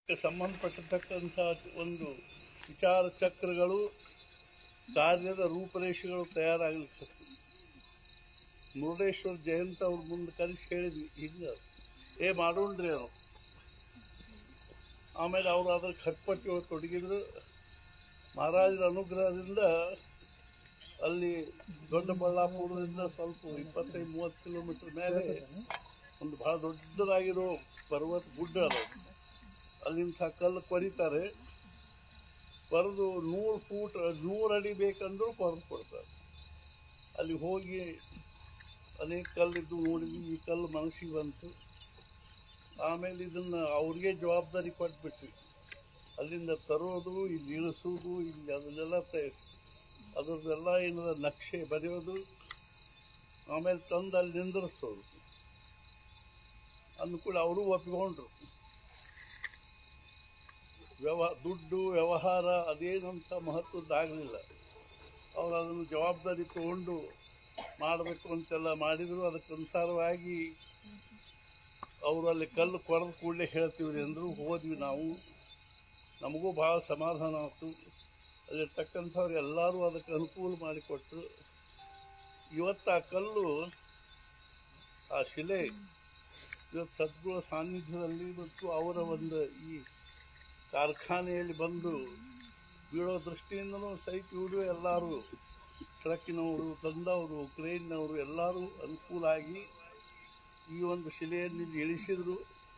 ಸಂಬಂಧಪಟ್ಟಿರ್ತಕ್ಕಂಥ ಒಂದು ವಿಚಾರ ಚಕ್ರಗಳು ಕಾರ್ಯದ ರೂಪರೇಷೆಗಳು ತಯಾರಾಗಲಿಕ್ಕೆ ಮುರುಡೇಶ್ವರ ಜಯಂತ ಅವ್ರ ಮುಂದೆ ಕರೆಸಿ ಹೇಳಿದ್ವಿ ಹಿಂಗೆ ಮಾಡೋಣ್ರಿ ಅವರು. ಆಮೇಲೆ ಅವರು ಅದ್ರ ಖಟ್ಪಟ್ಟಿ ತೊಡಗಿದ್ರು. ಮಹಾರಾಜರ ಅನುಗ್ರಹದಿಂದ ಅಲ್ಲಿ ದೊಡ್ಡಬಳ್ಳಾಪುರದಿಂದ ಸ್ವಲ್ಪ 25-30 ಕಿಲೋಮೀಟರ್ ಮೇಲೆ ಒಂದು ಬಹಳ ದೊಡ್ಡದಾಗಿರೋ ಪರ್ವತ ಗುಡ್ಡ ಅದ. ಅಲ್ಲಿಂದ ಕಲ್ಲು ಕೊರಿತಾರೆ. ಕೊರೆದು 100 ಫೂಟ್ 100 ಅಡಿ ಬೇಕಂದ್ರೂ ಕೊರೆದು ಕೊಡ್ತಾರೆ. ಅಲ್ಲಿ ಹೋಗಿ ಅನೇಕ ಕಲ್ಲಿದ್ದು ನೋಡಿದ್ವಿ. ಈ ಕಲ್ಲು ಮನಸ್ಸಿಗೆ ಬಂತು. ಆಮೇಲೆ ಇದನ್ನು ಅವ್ರಿಗೆ ಜವಾಬ್ದಾರಿ ಕೊಟ್ಬಿಟ್ವಿ. ಅಲ್ಲಿಂದ ತರೋದು, ಇಲ್ಲಿ ಇಳಿಸೋದು, ಇಲ್ಲಿ ಅದನ್ನೆಲ್ಲ ಅದರದ್ದೆಲ್ಲ ಏನಾರ ನಕ್ಷೆ ಬರೆಯೋದು, ಆಮೇಲೆ ತಂದು ಅಲ್ಲಿ ನಿಂದಿರಿಸೋದು. ಅಂದ್ಕೂಡ ಅವರು ಒಪ್ಪಿಕೊಂಡ್ರು. ದುಡ್ಡು ವ್ಯವಹಾರ ಅದೇನಂತ ಮಹತ್ವದ್ದಾಗಲಿಲ್ಲ. ಅವರು ಅದನ್ನು ಜವಾಬ್ದಾರಿ ತಗೊಂಡು ಮಾಡಬೇಕು ಅಂತೆಲ್ಲ ಮಾಡಿದರು. ಅದಕ್ಕನುಸಾರವಾಗಿ ಅವರು ಅಲ್ಲಿ ಕಲ್ಲು ಕೊರೆದು ಕೂಡಲೇ ಹೇಳ್ತೀವಿ ಅಂದರು. ಹೋದ್ವಿ ನಾವು. ನಮಗೂ ಭಾಳ ಸಮಾಧಾನ ಆಯಿತು. ಅಲ್ಲಿರ್ತಕ್ಕಂಥವ್ರು ಎಲ್ಲರೂ ಅದಕ್ಕೆ ಅನುಕೂಲ ಮಾಡಿಕೊಟ್ರು. ಇವತ್ತು ಆ ಕಲ್ಲು, ಆ ಶಿಲೆ ಇವತ್ತು ಸದ್ಗುಣ ಸಾನ್ನಿಧ್ಯದಲ್ಲಿ ಮತ್ತು ಅವರ ಒಂದು ಈ ಕಾರ್ಖಾನೆಯಲ್ಲಿ ಬಂದು ಬೀಳೋ ದೃಷ್ಟಿಯಿಂದನೂ ಸಹಿತ ಇವರು ಎಲ್ಲರೂ ಟ್ರಕ್ಕಿನವರು, ತಂದವರು, ಕ್ರೇನ್ನವರು ಎಲ್ಲರೂ ಅನುಕೂಲ ಆಗಿ ಈ ಒಂದು ಶಿಲೆಯನ್ನು ಇಲ್ಲಿ ಇಳಿಸಿದರು.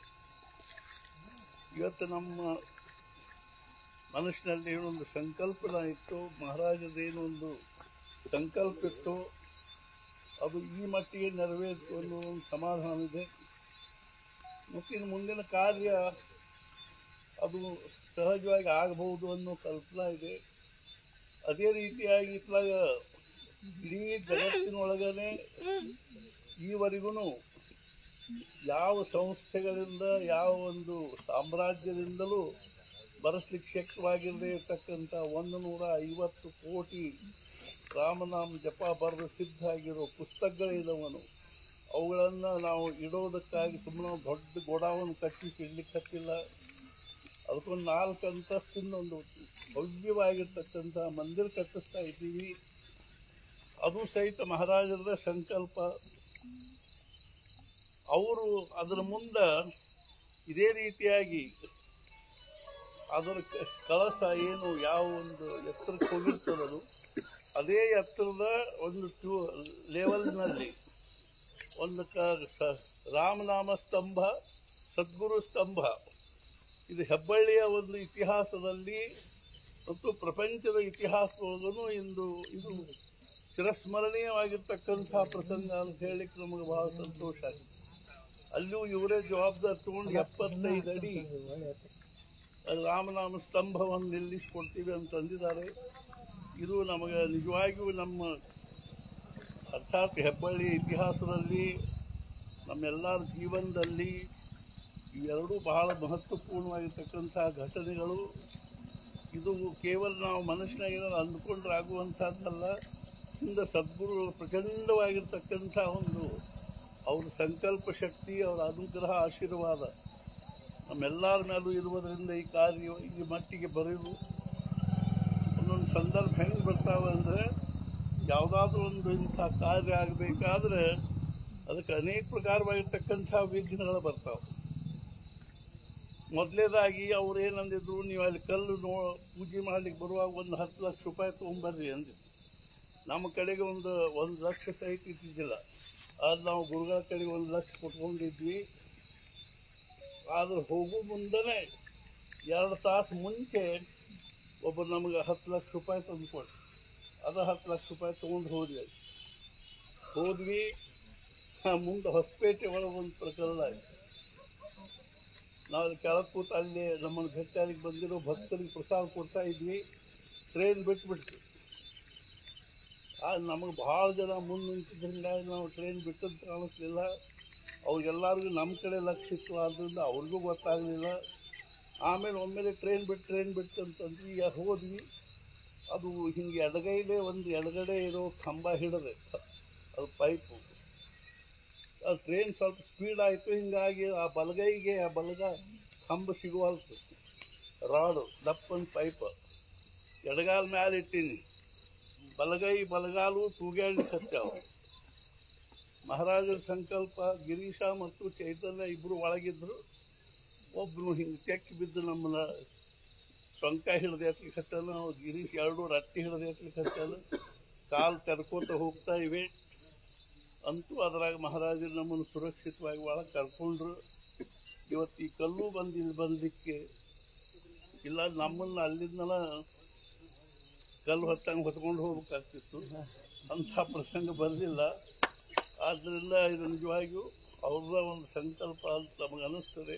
ಇವತ್ತು ನಮ್ಮ ಮನಸ್ಸಿನಲ್ಲಿ ಏನೊಂದು ಸಂಕಲ್ಪನ ಇತ್ತು, ಮಹಾರಾಜದೇನೊಂದು ಸಂಕಲ್ಪ ಇತ್ತು, ಅದು ಈ ಮಟ್ಟಿಗೆ ನೆರವೇರಿತು ಅನ್ನೋ ಒಂದು ಸಮಾಧಾನ ಇದೆ. ಮತ್ತು ಇನ್ನು ಮುಂದಿನ ಕಾರ್ಯ ಅದು ಸಹಜವಾಗಿ ಆಗಬಹುದು ಅನ್ನೋ ಕಲ್ಪನಾ ಇದೆ. ಅದೇ ರೀತಿಯಾಗಿ ಇತ್ಲಾಗ ಇಡೀ ಜಗತ್ತಿನೊಳಗನೆ ಈವರೆಗೂ ಯಾವ ಸಂಸ್ಥೆಗಳಿಂದ ಯಾವ ಒಂದು ಸಾಮ್ರಾಜ್ಯದಿಂದಲೂ ಬರೆಸ್ಲಿಕ್ಕೆ ಶಕ್ತವಾಗಿರದೇ ಇರತಕ್ಕಂಥ 150 ಕೋಟಿ ರಾಮನಾಮ ಜಪ ಬರೆದು ಸಿದ್ಧ ಆಗಿರೋ ಪುಸ್ತಕಗಳಿದವನು. ಅವುಗಳನ್ನು ನಾವು ಇಡೋದಕ್ಕಾಗಿ ಸುಮ್ಮನೆ ದೊಡ್ಡ ಗೋಡಾವನ್ನು ಕಟ್ಟಿಸಿ ಇಡ್ಲಿಕ್ಕೆ ಹತ್ತಿಲ್ಲ. ಅದಕ್ಕೊಂದು 4 ಅಂತಸ್ತಿನ ಒಂದು ಭವ್ಯವಾಗಿರ್ತಕ್ಕಂಥ ಮಂದಿರ ಕಟ್ಟಿಸ್ತಾ ಇದ್ದೀವಿ. ಅದು ಸಹಿತ ಮಹಾರಾಜರ ಸಂಕಲ್ಪ. ಅವರು ಅದರ ಮುಂದೆ ಇದೇ ರೀತಿಯಾಗಿ ಅದರ ಕಳಸ ಏನು ಯಾವ ಒಂದು ಎತ್ತರಕ್ಕೆ ಹೋಗಿರ್ತದದು, ಅದೇ ಎತ್ತರದ ಒಂದು ಲೆವೆಲ್ನಲ್ಲಿ ಒಂದು ರಾಮನಾಮ ಸ್ತಂಭ, ಸದ್ಗುರು ಸ್ತಂಭ, ಇದು ಹೆಬ್ಬಳ್ಳಿಯ ಒಂದು ಇತಿಹಾಸದಲ್ಲಿ ಮತ್ತು ಪ್ರಪಂಚದ ಇತಿಹಾಸದೊಳಗೂ ಇಂದು ಇದು ಚಿರಸ್ಮರಣೀಯವಾಗಿರ್ತಕ್ಕಂಥ ಪ್ರಸಂಗ ಅಂತ ಹೇಳಿಕ್ಕೆ ನಮಗೆ ಬಹಳ ಸಂತೋಷ ಆಗಿದೆ. ಅಲ್ಲಿಯೂ ಇವರೇ ಜವಾಬ್ದಾರಿ ತಗೊಂಡು 75 ಅಡಿ ರಾಮನಾಮ ಸ್ತಂಭವನ್ನು ನಿಲ್ಲಿಸಿಕೊಡ್ತೀವಿ ಅಂತಂದಿದ್ದಾರೆ. ಇದು ನಮಗೆ ನಿಜವಾಗಿಯೂ ನಮ್ಮ ಅರ್ಥಾತ್ ಹೆಬ್ಬಳ್ಳಿ ಇತಿಹಾಸದಲ್ಲಿ ನಮ್ಮೆಲ್ಲರ ಜೀವನದಲ್ಲಿ ಇವೆರಡೂ ಬಹಳ ಮಹತ್ವಪೂರ್ಣವಾಗಿರ್ತಕ್ಕಂಥ ಘಟನೆಗಳು. ಇದು ಕೇವಲ ನಾವು ಮನುಷ್ಯನಾಗಿ ಅಂದುಕೊಂಡ್ರೆ ಆಗುವಂಥದ್ದಲ್ಲ. ಹಿಂದೆ ಸದ್ಗುರು ಪ್ರಚಂಡವಾಗಿರ್ತಕ್ಕಂಥ ಒಂದು ಅವ್ರ ಸಂಕಲ್ಪ ಶಕ್ತಿ, ಅವರ ಅನುಗ್ರಹ, ಆಶೀರ್ವಾದ ನಮ್ಮೆಲ್ಲರ ಮೇಲೂ ಇರುವುದರಿಂದ ಈ ಕಾರ್ಯ ಈ ಮಟ್ಟಿಗೆ ಬರೆಯುವುದು. ಒಂದೊಂದು ಸಂದರ್ಭ ಹೆಂಗೆ ಬರ್ತಾವೆ ಅಂದರೆ, ಯಾವುದಾದ್ರೂ ಒಂದು ಇಂಥ ಕಾರ್ಯ ಆಗಬೇಕಾದ್ರೆ ಅದಕ್ಕೆ ಅನೇಕ ಪ್ರಕಾರವಾಗಿರ್ತಕ್ಕಂಥ ವಿಘ್ನಗಳು ಬರ್ತಾವೆ. ಮೊದಲೇದಾಗಿ ಅವ್ರು ಏನಂದಿದ್ರು, ನೀವು ಅಲ್ಲಿ ಕಲ್ಲು ಪೂಜೆ ಮಾಡ್ಲಿಕ್ಕೆ ಬರುವಾಗ ಒಂದು 10 ಲಕ್ಷ ರೂಪಾಯಿ ತೊಗೊಂಬರ್ರಿ ಅಂದಿದ್ರು. ನಮ್ಮ ಕಡೆಗೆ ಒಂದು 1 ಲಕ್ಷ ಸಹಿತ ಇದ್ದಿದ್ದಿಲ್ಲ. ಆದ್ರೆ ನಾವು ಗುರುಗಳ ಕಡೆಗೆ 1 ಲಕ್ಷ ಕೊಟ್ಕೊಂಡಿದ್ವಿ. ಆದ್ರೆ ಹೋಗೋ ಮುಂದೆನೇ 2 ತಾಸು ಮುಂಚೆ ಒಬ್ಬರು ನಮಗೆ 10 ಲಕ್ಷ ರೂಪಾಯಿ ತಂದುಕೊಟ್ಟು, ಅದು 10 ಲಕ್ಷ ರೂಪಾಯಿ ತೊಗೊಂಡು ಹೋದ್ವಿ. ಮುಂದೆ ಹೊಸಪೇಟೆ ಒಳಗೆ ಒಂದು ಪ್ರಕರಣ ಆಯಿತು. ನಾವು ಕೆಳಗೆ ಕೂತು ಅಲ್ಲಿ ನಮ್ಮನ್ನು ಭೇಟಿಯಾಗಿ ಬಂದಿರೋ ಭಕ್ತರಿಗೆ ಪ್ರಸಾದ ಕೊಡ್ತಾ ಇದ್ವಿ. ಟ್ರೈನ್ ಬಿಟ್ಬಿಟ್ವಿ. ನಮಗೆ ಭಾಳ ಜನ ಮುಂದೆ ನಿಂತಿದ್ದಂಗಾಗಿ ನಾವು ಟ್ರೈನ್ ಬಿಟ್ಟದ್ದು ಕಾಣಿಸ್ಲಿಲ್ಲ. ಅವ್ರಿಗೆಲ್ಲರಿಗೂ ನಮ್ಮ ಕಡೆ ಲಕ್ಷ್ಯ ಇತ್ತು, ಆದ್ದರಿಂದ ಅವ್ರಿಗೂ ಗೊತ್ತಾಗಲಿಲ್ಲ. ಆಮೇಲೆ ಒಮ್ಮೆಲೆ ಟ್ರೈನ್ ಬಿಟ್ಟು ಅಂತಂದ್ವಿ. ಹೋದ್ವಿ. ಅದು ಹಿಂಗೆ ಎಡಗೈಲೇ ಒಂದು ಎಡಗಡೆ ಇರೋ ಕಂಬ ಹಿಡಿದೆ, ಅದು ಪೈಪು. ಅದು ಟ್ರೈನ್ ಸ್ವಲ್ಪ ಸ್ಪೀಡ್ ಆಯಿತು. ಹೀಗಾಗಿ ಆ ಬಲಗೈಗೆ ಆ ಕಂಬ ಸಿಗುವಲ್ತು, ರಾಡು ದಪ್ಪನ ಪೈಪ್ ಎಡಗಾಲ ಮ್ಯಾಲೆ ಇಟ್ಟೀನಿ, ಬಲಗಾಲು ತೂಗ್ಯಾಡ್ಲಿಕ್ಕತ್ಯಾವ. ಮಹಾರಾಜರ ಸಂಕಲ್ಪ, ಗಿರೀಶ ಮತ್ತು ಚೈತನ್ಯ ಇಬ್ಬರು ಒಳಗಿದ್ರು. ಒಬ್ಬನು ಹಿಂಗೆ ತೆಕ್ಕಿ ಬಿದ್ದು ನಮ್ಮನ್ನ ಟೊಂಕ ಹಿಡಿದು ಎತ್ತಲಿಕ್ಕತ್ತಾನ, ಗಿರೀಶ್ ಎರಡು ರಟ್ಟಿ ಹಿಡಿದು ಎತ್ತಲಿಕ್ಕತ್ತಾನ. ಕಾಲು ತೆರ್ಕೋತ ಹೋಗ್ತಾ ಇವೆ. ಅಂತೂ ಅದ್ರಾಗ ಮಹಾರಾಜರು ನಮ್ಮನ್ನು ಸುರಕ್ಷಿತವಾಗಿ ಒಳಗೆ ಕರ್ಕೊಂಡ್ರು. ಇವತ್ತು ಈ ಕಲ್ಲು ಬಂದಿದ್ದಕ್ಕೆ ಇಲ್ಲ, ನಮ್ಮನ್ನು ಅಲ್ಲಿಂದನ ಕಲ್ಲು ಹೊತ್ಕೊಂಡು ಹೋಗ್ಬೇಕಾಗ್ತಿತ್ತು. ಅಂಥ ಪ್ರಸಂಗ ಬರಲಿಲ್ಲ. ಆದ್ದರಿಂದ ಇದು ನಿಜವಾಗಿಯೂ ಅವ್ರದ ಒಂದು ಸಂಕಲ್ಪ ಅಂತ ನಮಗೆ ಅನ್ನಿಸ್ತದೆ.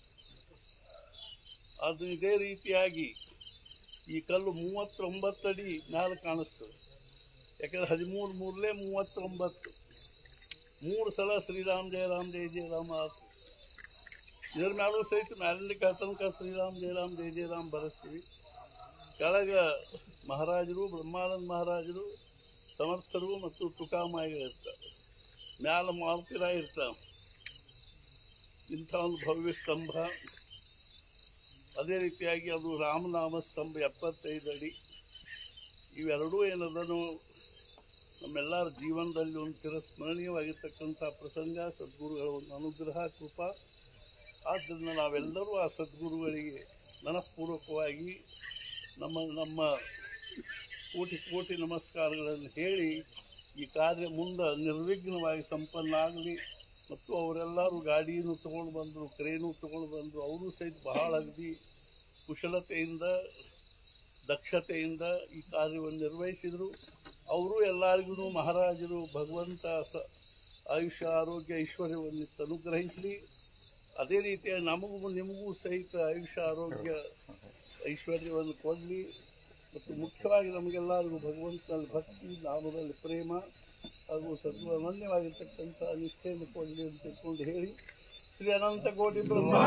ಅದು ಇದೇ ರೀತಿಯಾಗಿ ಈ ಕಲ್ಲು 39 ಅಡಿ ಮ್ಯಾಲೆ ಕಾಣಿಸ್ತದೆ. ಯಾಕಂದ್ರೆ 13 ಮೂರಲೇ 39, 3 ಸಲ ಶ್ರೀರಾಮ್ ಜಯ ರಾಮ್ ಜಯ ಜಯ ರಾಮ ಆಯ್ತು. ಇದರ ಮ್ಯಾಲೂ ಸಹಿತ ಮ್ಯಾಲಿನ ತನಕ ಶ್ರೀರಾಮ್ ಜಯ ರಾಮ್ ಜಯ ಜಯ ರಾಮ್ ಬರೆಸ್ತೀವಿ. ಕೆಳಗ ಮಹಾರಾಜರು, ಬ್ರಹ್ಮಾನಂದ ಮಹಾರಾಜರು, ಸಮರ್ಥರು ಮತ್ತು ತುಕಾಮಾಯಿಗಳು ಇರ್ತಾರೆ. ಮ್ಯಾಲ ಮಾರುತಿರಾಯ ಇರ್ತಾವೆ. ಇಂಥ ಒಂದು ಭವ್ಯ ಸ್ತಂಭ. ಅದೇ ರೀತಿಯಾಗಿ ಅದು ರಾಮನಾಮ ಸ್ತಂಭ 75 ಅಡಿ. ಇವೆರಡೂ ಏನದನು ನಮ್ಮೆಲ್ಲರ ಜೀವನದಲ್ಲಿ ಒಂದು ಚಿರಸ್ಮರಣೀಯವಾಗಿರ್ತಕ್ಕಂಥ ಪ್ರಸಂಗ, ಸದ್ಗುರುಗಳ ಒಂದು ಅನುಗ್ರಹ ಕೃಪಾ. ಆದ್ದರಿಂದ ನಾವೆಲ್ಲರೂ ಆ ಸದ್ಗುರುಗಳಿಗೆ ಮನಃಪೂರ್ವಕವಾಗಿ ನಮ್ಮ ಕೋಟಿ ನಮಸ್ಕಾರಗಳನ್ನು ಹೇಳಿ ಈ ಕಾರ್ಯ ಮುಂದೆ ನಿರ್ವಿಘ್ನವಾಗಿ ಸಂಪನ್ನ ಆಗಲಿ. ಮತ್ತು ಅವರೆಲ್ಲರೂ ಗಾಡಿಯನ್ನು ತೊಗೊಂಡು ಬಂದರು, ಕ್ರೇನು ತೊಗೊಂಡು ಬಂದರು. ಅವರು ಸಹಿತ ಬಹಳ ಅಗದಿ ಕುಶಲತೆಯಿಂದ, ದಕ್ಷತೆಯಿಂದ ಈ ಕಾರ್ಯವನ್ನು ನಿರ್ವಹಿಸಿದರು. ಅವರು ಎಲ್ಲರಿಗೂ ಮಹಾರಾಜರು ಭಗವಂತ ಆಯುಷ್ಯ ಆರೋಗ್ಯ ಐಶ್ವರ್ಯವನ್ನು ಅನುಗ್ರಹಿಸಲಿ. ಅದೇ ರೀತಿಯಾಗಿ ನಮಗೂ ನಿಮಗೂ ಸಹಿತ ಆಯುಷ್ಯ ಆರೋಗ್ಯ ಐಶ್ವರ್ಯವನ್ನು ಕೊಡಲಿ. ಮತ್ತು ಮುಖ್ಯವಾಗಿ ನಮಗೆಲ್ಲರಿಗೂ ಭಗವಂತನಲ್ಲಿ ಭಕ್ತಿ, ನಾಮದಲ್ಲಿ ಪ್ರೇಮ ಹಾಗೂ ಸದ್ಗುರು ಅನನ್ಯವಾಗಿರ್ತಕ್ಕಂಥ ನಿಷ್ಠೆಯನ್ನು ಕೊಡಲಿ ಅಂತ ತಿಳ್ಕೊಂಡು ಹೇಳಿ, ಶ್ರೀ ಅನಂತ ಕೋಟಿ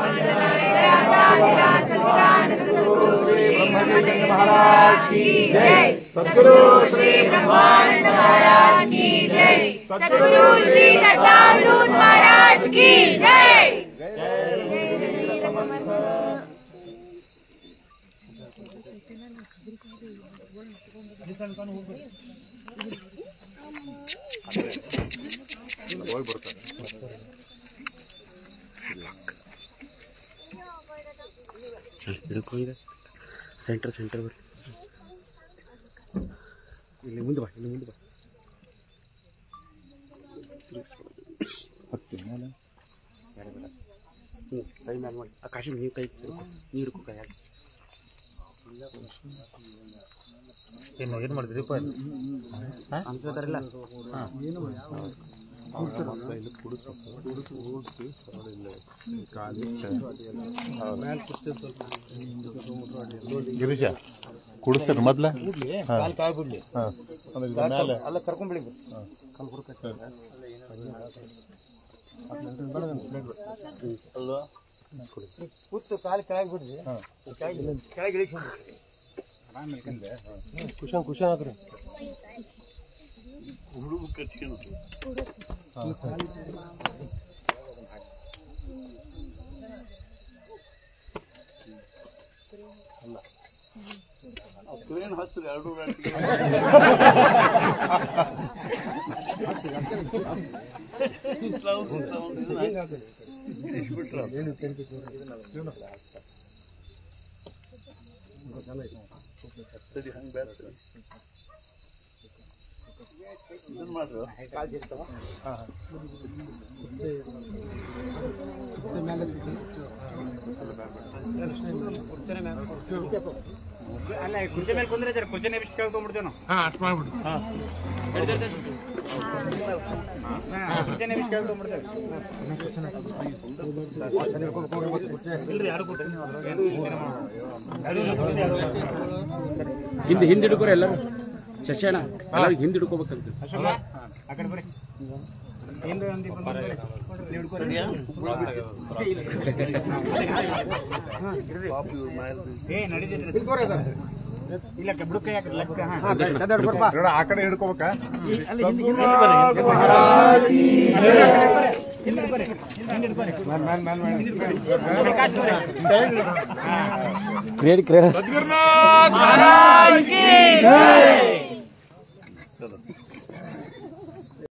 ಸೆಂಟರ್ ಬರ್ರಿ. ಇಲ್ಲಿ ಮುಂದೆ ಬಾ. ಕೈ ಮ್ಯಾಲೆ ಮಾಡಿ. ಆ ಕಾಶಿ ನೀರು ಕೈ ನೀರು ಕೈ ಹಾಕಿ. ಏನು ಮಾಡಿದ್ರಿಪ್ಪ ಅಂತಾರಲ್ಲ? ಗಿರೀಶ ಕುಡಿಸ್ತಾರೆ ಮೊದ್ಲ ಕಾಯಿ ಬಿಡ್ಲಿ ಅಲ್ಲ ಕರ್ಕೊಂಡ್ಬಿಡಿ. ಅಲ್ವಾ ಕೂತು ಕಾಲು ಕೆಳಗೆ ಬಿಡ್ರಿ, ಕೆಳಗೆ ಇಳಿಸಿ ಖುಷಿ ಆಗ್ರಿ. ಹುಡುಗ ಕಟ್ಟಿ ಕ್ರೇನ್ ಹಚ್ಚಿರಿ, 2 ಗಂಟೆಗೆ ಬಿಟ್ರ ಸರಿ. ಹಂಗೆ ಬೇಡ ಇದನ್ನು ಮಾಡ್ರಿ. ಅಲ್ಲ ಕುರ್ಚಿ ಮೇಲೆ ಕುಂದ್ರೆ ಕುರ್ಚಿನ ಬಿಸಿ ಕೇಳ್ಕೊಂಡ್ಬಿಡ್ತೇವೆ ನಾವು. ಅಷ್ಟು ಮಾಡ್ಬಿಡಿ. ಕುರ್ಚಿನ ಬಿಸಿ ಕೇಳ್ಕೊಂಡ್ಬಿಡ್ತೇವೆ. ಇಲ್ರಿ ಯಾರು ಹಿಂದೆ ಹಿಡ್ಕೋರಿ ಎಲ್ಲರೂ. ಶಶಾಣ ಎಲ್ಲರಿಗೂ ಹಿಂದೆ ಹಿಡ್ಕೋಬೇಕಂತ. ಆ ಕಡೆ ಬರ್ರಿ. ಇಲ್ಲ ಬಿಡುಕ ಆ ಕಡೆ ಹಿಡ್ಕೋಬೇಕಾ? ಕ್ರಿಯೇಟ್